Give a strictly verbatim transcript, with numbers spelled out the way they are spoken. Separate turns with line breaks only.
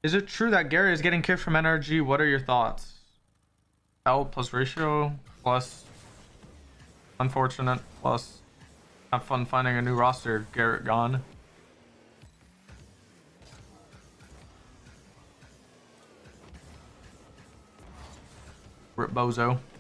Is it true that Garrett is getting kicked from N R G? What are your thoughts? L plus ratio plus unfortunate plus have fun finding a new roster. Garrett gone. Rip Bozo.